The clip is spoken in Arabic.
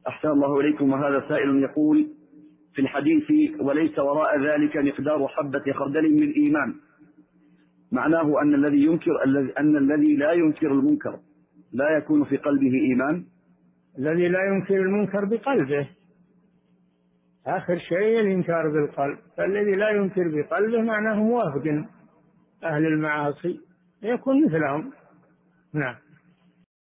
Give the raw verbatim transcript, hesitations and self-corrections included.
أحسن الله إليكم. وهذا سائل يقول في الحديث وليس وراء ذلك مقدار حبة خردل من إيمان، معناه أن الذي ينكر أن الذي لا ينكر المنكر لا يكون في قلبه إيمان؟ الذي لا ينكر المنكر بقلبه، آخر شيء الإنكار بالقلب، فالذي لا ينكر بقلبه معناه موافق أهل المعاصي يكون مثلهم. نعم.